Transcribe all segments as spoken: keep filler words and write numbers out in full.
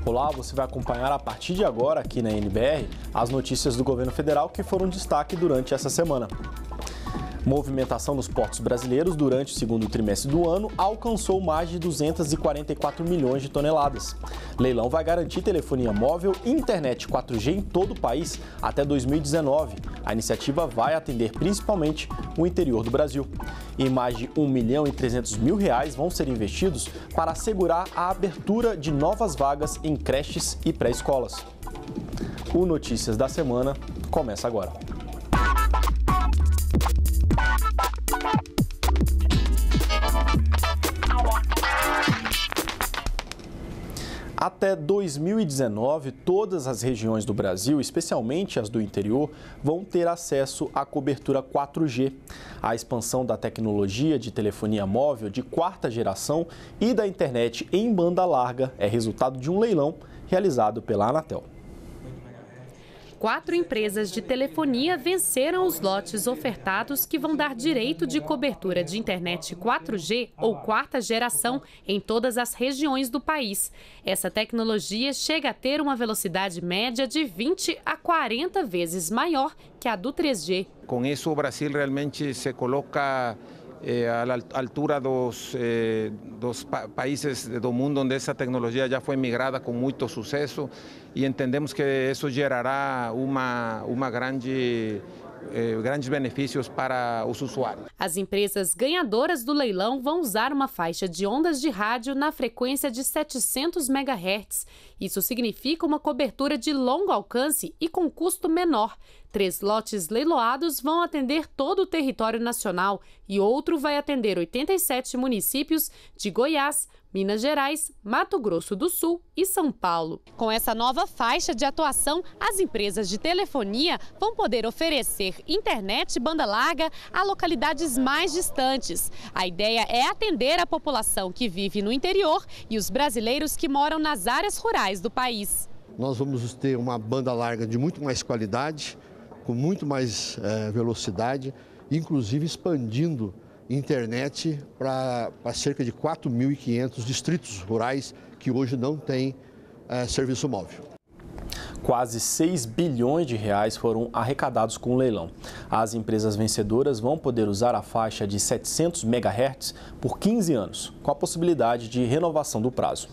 Olá, você vai acompanhar a partir de agora aqui na N B R as notícias do governo federal que foram destaque durante essa semana. Movimentação nos portos brasileiros durante o segundo trimestre do ano alcançou mais de duzentos e quarenta e quatro milhões de toneladas. Leilão vai garantir telefonia móvel e internet quatro G em todo o país até dois mil e dezenove. A iniciativa vai atender principalmente o interior do Brasil. E mais de um milhão e trezentos mil reais vão ser investidos para assegurar a abertura de novas vagas em creches e pré-escolas. O Notícias da Semana começa agora. Até dois mil e dezenove, todas as regiões do Brasil, especialmente as do interior, vão ter acesso à cobertura quatro G. A expansão da tecnologia de telefonia móvel de quarta geração e da internet em banda larga é resultado de um leilão realizado pela Anatel. Quatro empresas de telefonia venceram os lotes ofertados que vão dar direito de cobertura de internet quatro G ou quarta geração em todas as regiões do país. Essa tecnologia chega a ter uma velocidade média de vinte a quarenta vezes maior que a do três G. Com isso, o Brasil realmente se coloca Eh, à altura dos, eh, dos pa países do mundo onde essa tecnologia já foi migrada com muito sucesso e entendemos que isso gerará uma, uma grande, eh, grandes benefícios para os usuários. As empresas ganhadoras do leilão vão usar uma faixa de ondas de rádio na frequência de setecentos megahertz. Isso significa uma cobertura de longo alcance e com custo menor. Três lotes leiloados vão atender todo o território nacional e outro vai atender oitenta e sete municípios de Goiás, Minas Gerais, Mato Grosso do Sul e São Paulo. Com essa nova faixa de atuação, as empresas de telefonia vão poder oferecer internet banda larga a localidades mais distantes. A ideia é atender a população que vive no interior e os brasileiros que moram nas áreas rurais do país. Nós vamos ter uma banda larga de muito mais qualidade, com muito mais eh, velocidade, inclusive expandindo internet para cerca de quatro mil e quinhentos distritos rurais que hoje não têm eh, serviço móvel. Quase seis bilhões de reais foram arrecadados com o leilão. As empresas vencedoras vão poder usar a faixa de setecentos megahertz por quinze anos, com a possibilidade de renovação do prazo.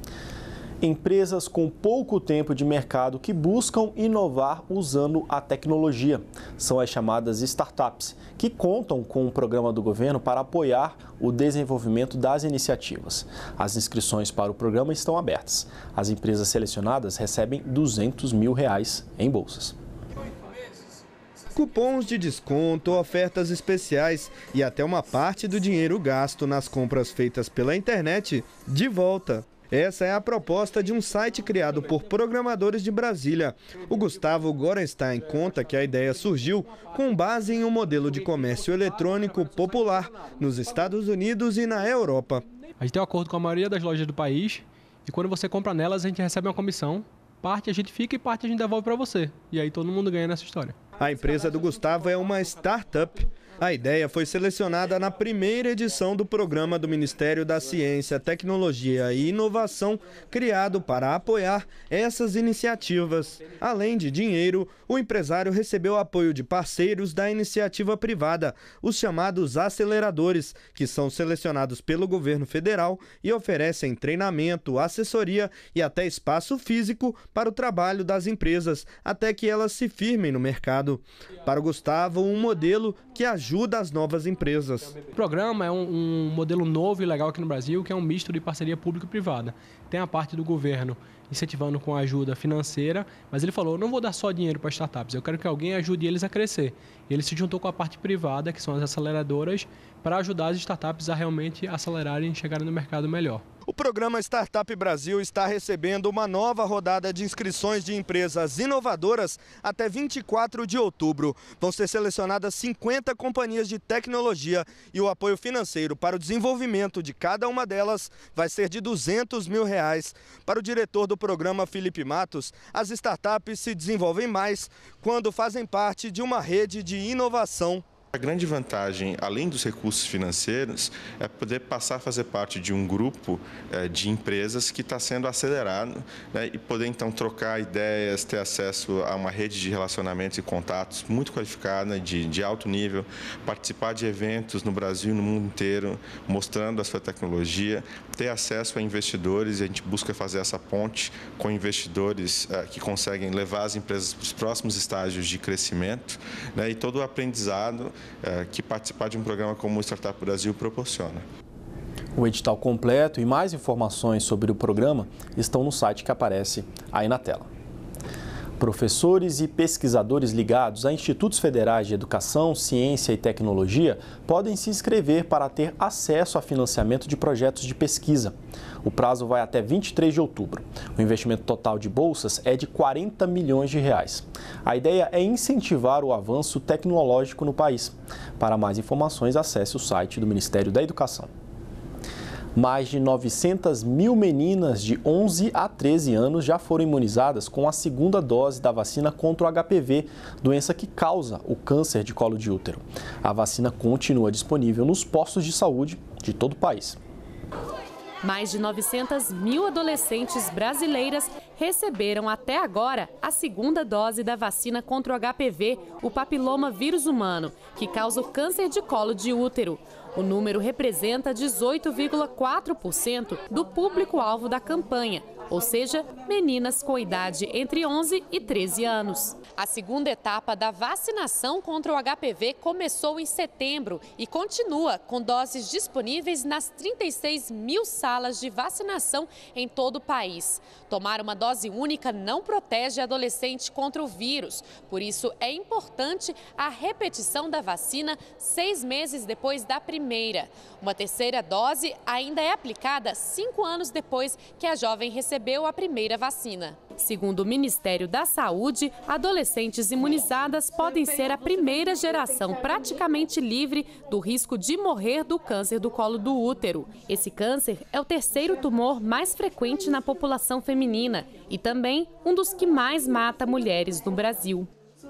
Empresas com pouco tempo de mercado que buscam inovar usando a tecnologia. São as chamadas startups, que contam com um programa do governo para apoiar o desenvolvimento das iniciativas. As inscrições para o programa estão abertas. As empresas selecionadas recebem duzentos mil reais em bolsas. Cupons de desconto, ofertas especiais e até uma parte do dinheiro gasto nas compras feitas pela internet de volta. Essa é a proposta de um site criado por programadores de Brasília. O Gustavo Gorenstein conta que a ideia surgiu com base em um modelo de comércio eletrônico popular nos Estados Unidos e na Europa. A gente tem um acordo com a maioria das lojas do país e quando você compra nelas a gente recebe uma comissão. Parte a gente fica e parte a gente devolve para você. E aí todo mundo ganha nessa história. A empresa do Gustavo é uma startup. A ideia foi selecionada na primeira edição do programa do Ministério da Ciência, Tecnologia e Inovação, criado para apoiar essas iniciativas. Além de dinheiro, o empresário recebeu apoio de parceiros da iniciativa privada, os chamados aceleradores, que são selecionados pelo governo federal e oferecem treinamento, assessoria e até espaço físico para o trabalho das empresas, até que elas se firmem no mercado. Para o Gustavo, um modelo que ajuda as novas empresas. O programa é um, um modelo novo e legal aqui no Brasil, que é um misto de parceria pública e privada. Tem a parte do governo incentivando com ajuda financeira, mas ele falou, não vou dar só dinheiro para startups, eu quero que alguém ajude eles a crescer. E ele se juntou com a parte privada, que são as aceleradoras, para ajudar as startups a realmente acelerarem e chegarem no mercado melhor. O programa Startup Brasil está recebendo uma nova rodada de inscrições de empresas inovadoras até vinte e quatro de outubro. Vão ser selecionadas cinquenta companhias de tecnologia e o apoio financeiro para o desenvolvimento de cada uma delas vai ser de duzentos mil reais. Para o diretor do programa, Felipe Matos, as startups se desenvolvem mais quando fazem parte de uma rede de inovação. A grande vantagem, além dos recursos financeiros, é poder passar a fazer parte de um grupo eh, de empresas que está sendo acelerado, né, e poder, então, trocar ideias, ter acesso a uma rede de relacionamentos e contatos muito qualificada, de, de alto nível, participar de eventos no Brasil e no mundo inteiro, mostrando a sua tecnologia, ter acesso a investidores, e a gente busca fazer essa ponte com investidores eh, que conseguem levar as empresas para os próximos estágios de crescimento, né, e todo o aprendizado que participar de um programa como o Startup Brasil proporciona. O edital completo e mais informações sobre o programa estão no site que aparece aí na tela. Professores e pesquisadores ligados a institutos federais de educação, ciência e tecnologia podem se inscrever para ter acesso a financiamento de projetos de pesquisa. O prazo vai até vinte e três de outubro. O investimento total de bolsas é de quarenta milhões de reais. A ideia é incentivar o avanço tecnológico no país. Para mais informações, acesse o site do Ministério da Educação. Mais de novecentas mil meninas de onze a treze anos já foram imunizadas com a segunda dose da vacina contra o H P V, doença que causa o câncer de colo de útero. A vacina continua disponível nos postos de saúde de todo o país. Mais de novecentas mil adolescentes brasileiras receberam até agora a segunda dose da vacina contra o H P V, o papiloma vírus humano, que causa o câncer de colo de útero. O número representa dezoito vírgula quatro por cento do público-alvo da campanha, ou seja, meninas com idade entre onze e treze anos. A segunda etapa da vacinação contra o H P V começou em setembro e continua com doses disponíveis nas trinta e seis mil salas de vacinação em todo o país. Tomar uma dose única não protege a adolescente contra o vírus, por isso é importante a repetição da vacina seis meses depois da primeira. Uma terceira dose ainda é aplicada cinco anos depois que a jovem recebeu a primeira vacina. Segundo o Ministério da Saúde, adolescentes imunizadas podem ser a primeira geração praticamente livre do risco de morrer do câncer do colo do útero. Esse câncer é o terceiro tumor mais frequente na população feminina e também um dos que mais mata mulheres no Brasil.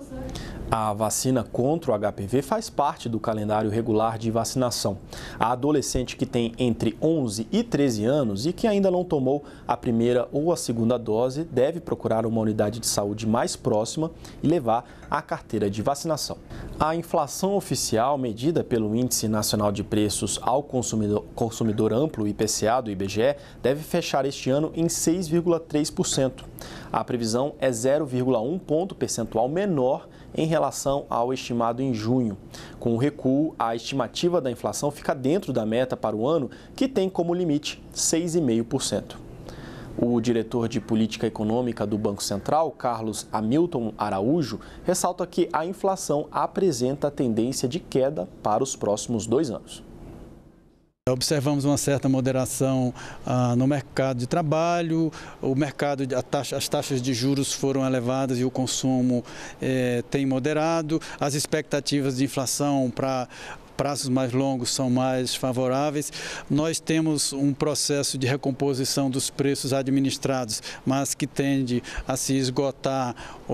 A vacina contra o H P V faz parte do calendário regular de vacinação. A adolescente que tem entre onze e treze anos e que ainda não tomou a primeira ou a segunda dose deve procurar uma unidade de saúde mais próxima e levar a carteira de vacinação. A inflação oficial medida pelo Índice Nacional de Preços ao Consumidor, Consumidor Amplo, I P C A, do I B G E, deve fechar este ano em seis vírgula três por cento. A previsão é zero vírgula um ponto percentual menor em relação ao estimado em junho. Com o recuo, a estimativa da inflação fica dentro da meta para o ano, que tem como limite seis vírgula cinco por cento. O diretor de Política Econômica do Banco Central, Carlos Hamilton Araújo, ressalta que a inflação apresenta tendência de queda para os próximos dois anos. Observamos uma certa moderação ah, no mercado de trabalho, o mercado, a taxa, as taxas de juros foram elevadas e o consumo eh, tem moderado, as expectativas de inflação para prazos mais longos são mais favoráveis. Nós temos um processo de recomposição dos preços administrados, mas que tende a se esgotar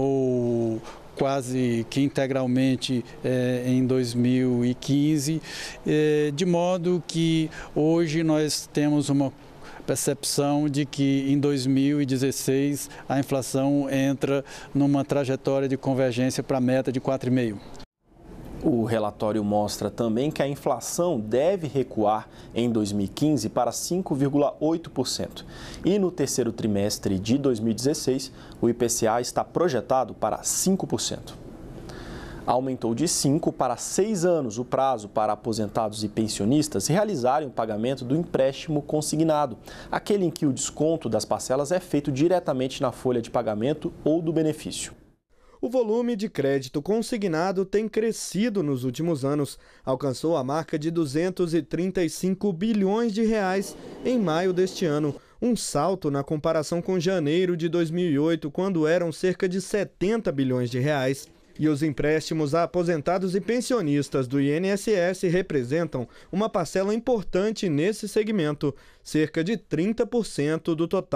ou quase que integralmente eh, em dois mil e quinze, eh, de modo que hoje nós temos uma percepção de que em dois mil e dezesseis a inflação entra numa trajetória de convergência para a meta de quatro vírgula cinco por cento. O relatório mostra também que a inflação deve recuar em dois mil e quinze para cinco vírgula oito por cento. E no terceiro trimestre de dois mil e dezesseis, o I P C A está projetado para cinco por cento. Aumentou de cinco para seis anos o prazo para aposentados e pensionistas realizarem o pagamento do empréstimo consignado, aquele em que o desconto das parcelas é feito diretamente na folha de pagamento ou do benefício. O volume de crédito consignado tem crescido nos últimos anos, alcançou a marca de duzentos e trinta e cinco bilhões de reais em maio deste ano, um salto na comparação com janeiro de dois mil e oito, quando eram cerca de setenta bilhões de reais. E os empréstimos a aposentados e pensionistas do I N S S representam uma parcela importante nesse segmento, cerca de trinta por cento do total.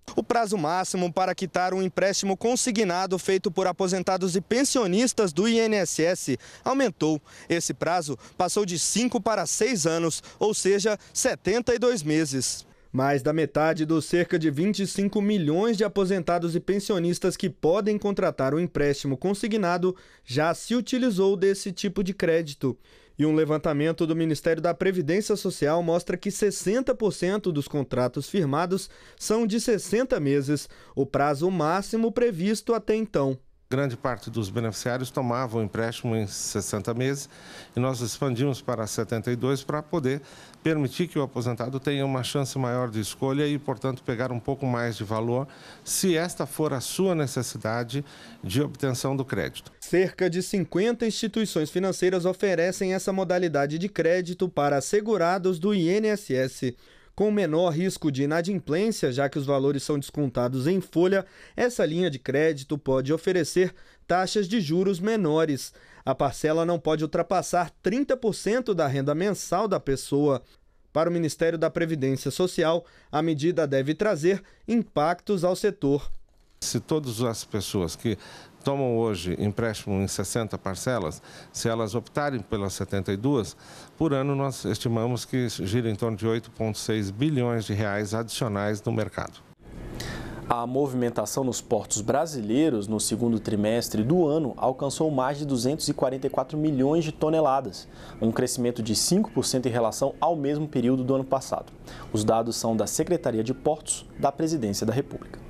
O prazo máximo para quitar um empréstimo consignado feito por aposentados e pensionistas do I N S S aumentou. Esse prazo passou de cinco para seis anos, ou seja, setenta e dois meses. Mais da metade dos cerca de vinte e cinco milhões de aposentados e pensionistas que podem contratar um empréstimo consignado já se utilizou desse tipo de crédito. E um levantamento do Ministério da Previdência Social mostra que sessenta por cento dos contratos firmados são de sessenta meses, o prazo máximo previsto até então. Grande parte dos beneficiários tomavam empréstimo em sessenta meses e nós expandimos para setenta e dois para poder permitir que o aposentado tenha uma chance maior de escolha e, portanto, pegar um pouco mais de valor, se esta for a sua necessidade de obtenção do crédito. Cerca de cinquenta instituições financeiras oferecem essa modalidade de crédito para segurados do I N S S. Com menor risco de inadimplência, já que os valores são descontados em folha, essa linha de crédito pode oferecer taxas de juros menores. A parcela não pode ultrapassar trinta por cento da renda mensal da pessoa. Para o Ministério da Previdência Social, a medida deve trazer impactos ao setor. Se todas as pessoas que tomam hoje empréstimo em sessenta parcelas, se elas optarem pelas setenta e duas, por ano nós estimamos que gira em torno de oito vírgula seis bilhões de reais adicionais no mercado. A movimentação nos portos brasileiros no segundo trimestre do ano alcançou mais de duzentos e quarenta e quatro milhões de toneladas, um crescimento de cinco por cento em relação ao mesmo período do ano passado. Os dados são da Secretaria de Portos da Presidência da República.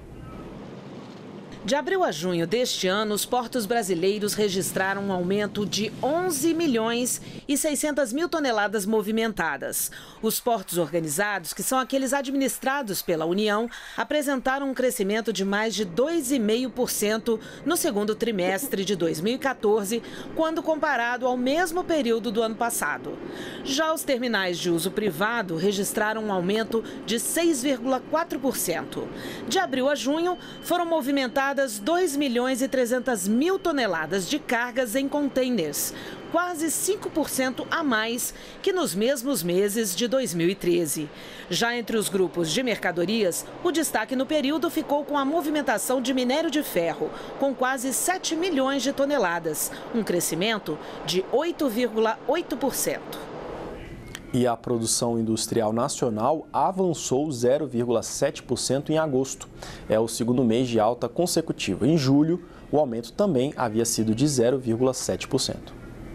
De abril a junho deste ano, os portos brasileiros registraram um aumento de onze milhões e seiscentas mil toneladas movimentadas. Os portos organizados, que são aqueles administrados pela União, apresentaram um crescimento de mais de dois vírgula cinco por cento no segundo trimestre de dois mil e quatorze, quando comparado ao mesmo período do ano passado. Já os terminais de uso privado registraram um aumento de seis vírgula quatro por cento. De abril a junho, foram movimentadas dois milhões e trezentas mil toneladas de cargas em contêineres, quase cinco por cento a mais que nos mesmos meses de dois mil e treze. Já entre os grupos de mercadorias, o destaque no período ficou com a movimentação de minério de ferro, com quase sete milhões de toneladas, um crescimento de oito vírgula oito por cento. E a produção industrial nacional avançou zero vírgula sete por cento em agosto. É o segundo mês de alta consecutiva. Em julho, o aumento também havia sido de zero vírgula sete por cento.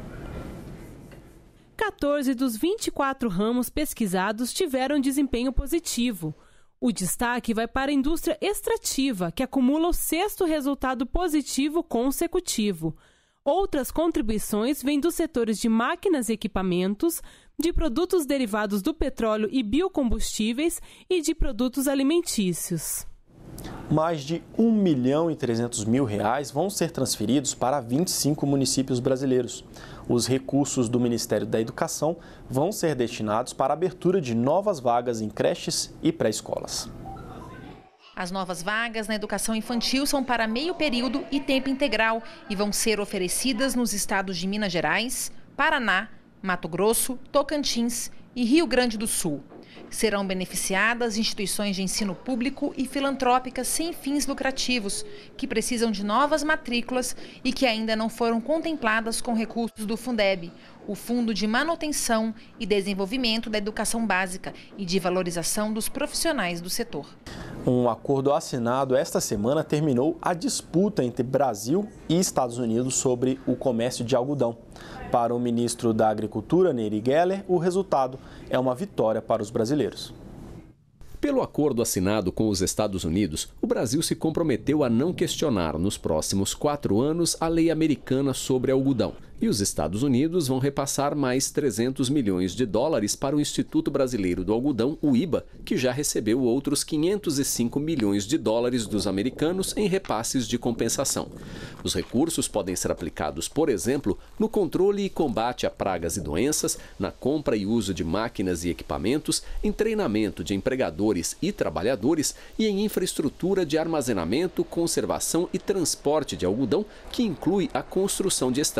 quatorze dos vinte e quatro ramos pesquisados tiveram desempenho positivo. O destaque vai para a indústria extrativa, que acumula o sexto resultado positivo consecutivo. Outras contribuições vêm dos setores de máquinas e equipamentos, de produtos derivados do petróleo e biocombustíveis e de produtos alimentícios. Mais de um milhão e trezentos mil reais vão ser transferidos para vinte e cinco municípios brasileiros. Os recursos do Ministério da Educação vão ser destinados para a abertura de novas vagas em creches e pré-escolas. As novas vagas na educação infantil são para meio período e tempo integral e vão ser oferecidas nos estados de Minas Gerais, Paraná, Mato Grosso, Tocantins e Rio Grande do Sul. Serão beneficiadas instituições de ensino público e filantrópicas sem fins lucrativos, que precisam de novas matrículas e que ainda não foram contempladas com recursos do Fundeb, o Fundo de Manutenção e Desenvolvimento da Educação Básica e de Valorização dos Profissionais do Setor. Um acordo assinado esta semana terminou a disputa entre Brasil e Estados Unidos sobre o comércio de algodão. Para o ministro da Agricultura, Neri Geller, o resultado é uma vitória para os brasileiros. Pelo acordo assinado com os Estados Unidos, o Brasil se comprometeu a não questionar nos próximos quatro anos a lei americana sobre algodão. E os Estados Unidos vão repassar mais trezentos milhões de dólares para o Instituto Brasileiro do Algodão, o I B A, que já recebeu outros quinhentos e cinco milhões de dólares dos americanos em repasses de compensação. Os recursos podem ser aplicados, por exemplo, no controle e combate a pragas e doenças, na compra e uso de máquinas e equipamentos, em treinamento de empregadores e trabalhadores e em infraestrutura de armazenamento, conservação e transporte de algodão, que inclui a construção de estradas.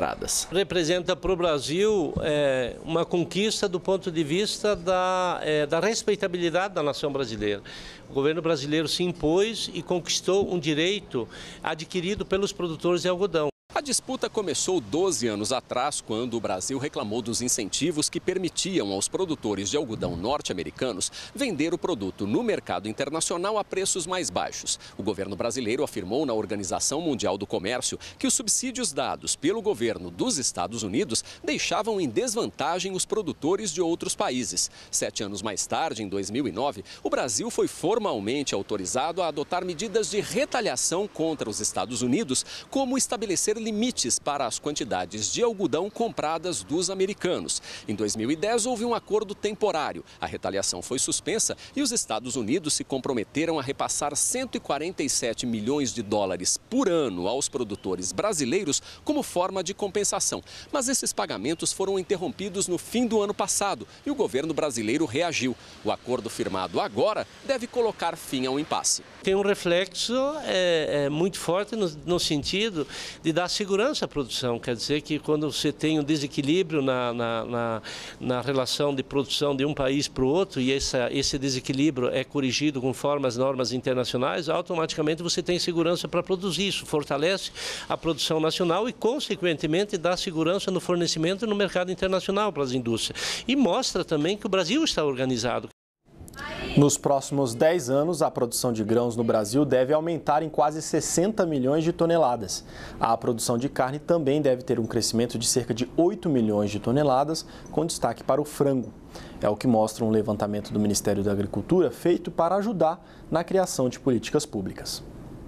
Representa para o Brasil é, uma conquista do ponto de vista da, é, da respeitabilidade da nação brasileira. O governo brasileiro se impôs e conquistou um direito adquirido pelos produtores de algodão. A disputa começou doze anos atrás, quando o Brasil reclamou dos incentivos que permitiam aos produtores de algodão norte-americanos vender o produto no mercado internacional a preços mais baixos. O governo brasileiro afirmou na Organização Mundial do Comércio que os subsídios dados pelo governo dos Estados Unidos deixavam em desvantagem os produtores de outros países. Sete anos mais tarde, em dois mil e nove, o Brasil foi formalmente autorizado a adotar medidas de retaliação contra os Estados Unidos, como estabelecer limites para as quantidades de algodão compradas dos americanos. Em dois mil e dez, houve um acordo temporário. A retaliação foi suspensa e os Estados Unidos se comprometeram a repassar cento e quarenta e sete milhões de dólares por ano aos produtores brasileiros como forma de compensação. Mas esses pagamentos foram interrompidos no fim do ano passado e o governo brasileiro reagiu. O acordo firmado agora deve colocar fim ao impasse. Tem um reflexo é, é, muito forte no, no sentido de dar segurança à produção. Quer dizer que quando você tem um desequilíbrio na, na, na, na relação de produção de um país para o outro e essa, esse desequilíbrio é corrigido conforme as normas internacionais, automaticamente você tem segurança para produzir. Isso fortalece a produção nacional e, consequentemente, dá segurança no fornecimento no mercado internacional para as indústrias. E mostra também que o Brasil está organizado. Nos próximos dez anos, a produção de grãos no Brasil deve aumentar em quase sessenta milhões de toneladas. A produção de carne também deve ter um crescimento de cerca de oito milhões de toneladas, com destaque para o frango. É o que mostra um levantamento do Ministério da Agricultura feito para ajudar na criação de políticas públicas.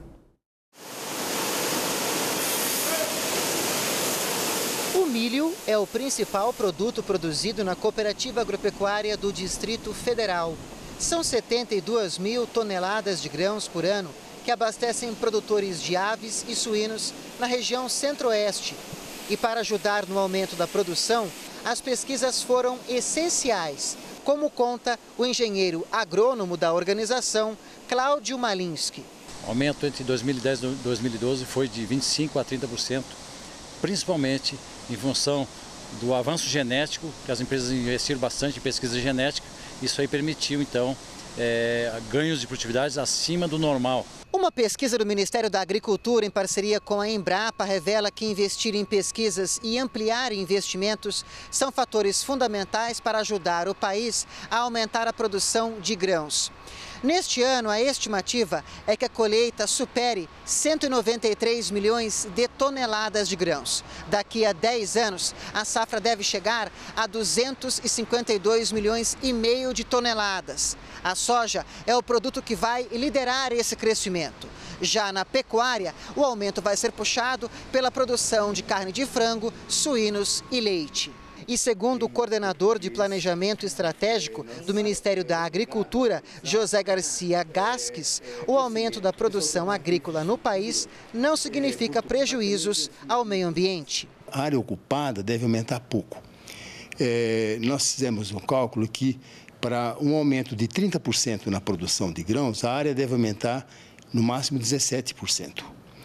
O milho é o principal produto produzido na Cooperativa Agropecuária do Distrito Federal. São setenta e duas mil toneladas de grãos por ano que abastecem produtores de aves e suínos na região centro-oeste. E para ajudar no aumento da produção, as pesquisas foram essenciais, como conta o engenheiro agrônomo da organização, Cláudio Malinski. O aumento entre dois mil e dez e dois mil e doze foi de vinte e cinco por cento a trinta por cento, principalmente em função do avanço genético, que as empresas investiram bastante em pesquisa genética. Isso aí permitiu, então, é, ganhos de produtividade acima do normal. Uma pesquisa do Ministério da Agricultura, em parceria com a Embrapa, revela que investir em pesquisas e ampliar investimentos são fatores fundamentais para ajudar o país a aumentar a produção de grãos. Neste ano, a estimativa é que a colheita supere cento e noventa e três milhões de toneladas de grãos. Daqui a dez anos, a safra deve chegar a duzentos e cinquenta e dois milhões e meio de toneladas. A soja é o produto que vai liderar esse crescimento. Já na pecuária, o aumento vai ser puxado pela produção de carne de frango, suínos e leite. E segundo o coordenador de planejamento estratégico do Ministério da Agricultura, José Garcia Gasques, o aumento da produção agrícola no país não significa prejuízos ao meio ambiente. A área ocupada deve aumentar pouco. É, nós fizemos um cálculo que para um aumento de trinta por cento na produção de grãos, a área deve aumentar no máximo dezessete por cento.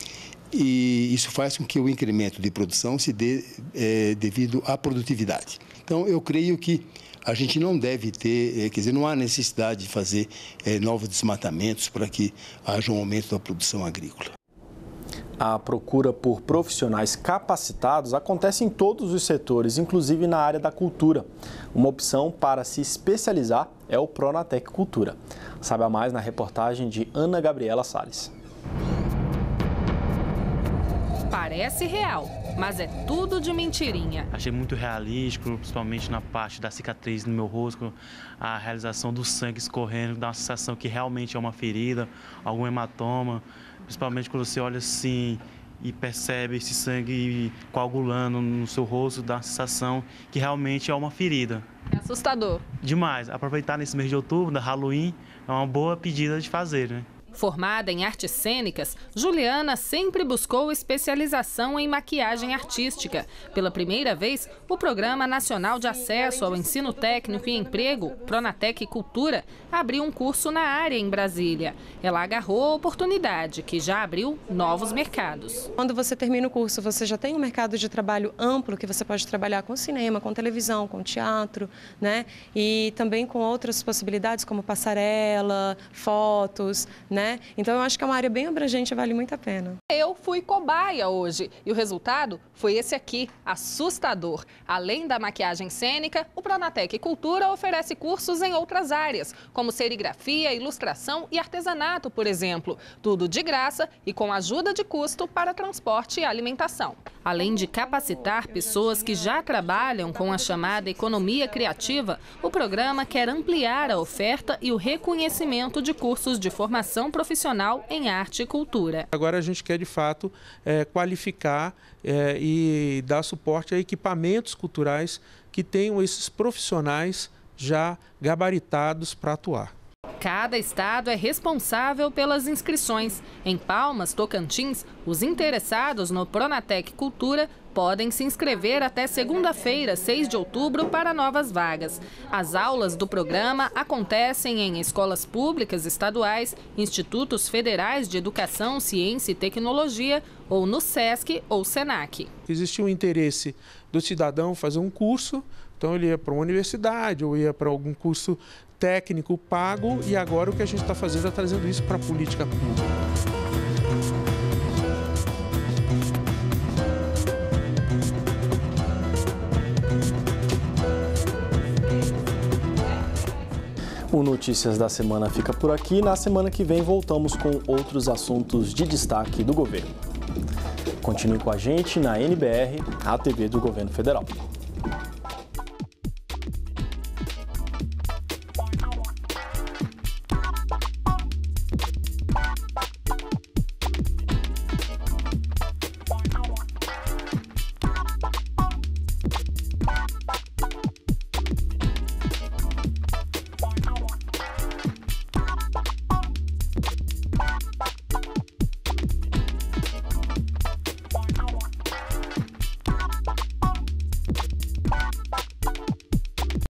E isso faz com que o incremento de produção se dê é, devido à produtividade. Então, eu creio que a gente não deve ter, é, quer dizer, não há necessidade de fazer é, novos desmatamentos para que haja um aumento da produção agrícola. A procura por profissionais capacitados acontece em todos os setores, inclusive na área da cultura. Uma opção para se especializar é o Pronatec Cultura. Saiba mais na reportagem de Ana Gabriela Salles. Parece real, mas é tudo de mentirinha. Achei muito realístico, principalmente na parte da cicatriz no meu rosto, a realização do sangue escorrendo, dá uma sensação que realmente é uma ferida, algum hematoma, principalmente quando você olha assim e percebe esse sangue coagulando no seu rosto, dá uma sensação que realmente é uma ferida. É assustador. Demais. Aproveitar nesse mês de outubro, da Halloween, é uma boa pedida de fazer, né? Formada em artes cênicas, Juliana sempre buscou especialização em maquiagem artística. Pela primeira vez, o Programa Nacional de Acesso ao Ensino Técnico e Emprego, Pronatec Cultura, abriu um curso na área em Brasília. Ela agarrou a oportunidade, que já abriu novos mercados. Quando você termina o curso, você já tem um mercado de trabalho amplo, que você pode trabalhar com cinema, com televisão, com teatro, né? E também com outras possibilidades, como passarela, fotos, né? Então eu acho que é uma área bem abrangente e vale muito a pena. Eu fui cobaia hoje e o resultado foi esse aqui, assustador. Além da maquiagem cênica, o Pronatec Cultura oferece cursos em outras áreas, como serigrafia, ilustração e artesanato, por exemplo. Tudo de graça e com ajuda de custo para transporte e alimentação. Além de capacitar pessoas que já trabalham com a chamada economia criativa, o programa quer ampliar a oferta e o reconhecimento de cursos de formação profissional em arte e cultura. Agora a gente quer, de fato, é, qualificar é, e dar suporte a equipamentos culturais que tenham esses profissionais já gabaritados para atuar. Cada estado é responsável pelas inscrições. Em Palmas, Tocantins, os interessados no Pronatec Cultura podem se inscrever até segunda-feira, seis de outubro, para novas vagas. As aulas do programa acontecem em escolas públicas estaduais, institutos federais de educação, ciência e tecnologia, ou no SESC ou SENAC. Existe um interesse do cidadão fazer um curso, então ele ia para uma universidade ou ia para algum curso técnico pago, e agora o que a gente está fazendo é trazendo isso para a política pública. O Notícias da Semana fica por aqui. Na semana que vem voltamos com outros assuntos de destaque do governo. Continue com a gente na N B R, a T V do Governo Federal.